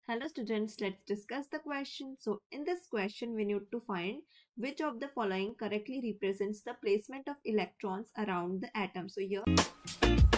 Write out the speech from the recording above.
Hello students, let's discuss the question. So in this question, we need to find which of the following correctly represents the placement of electrons around the atom. So here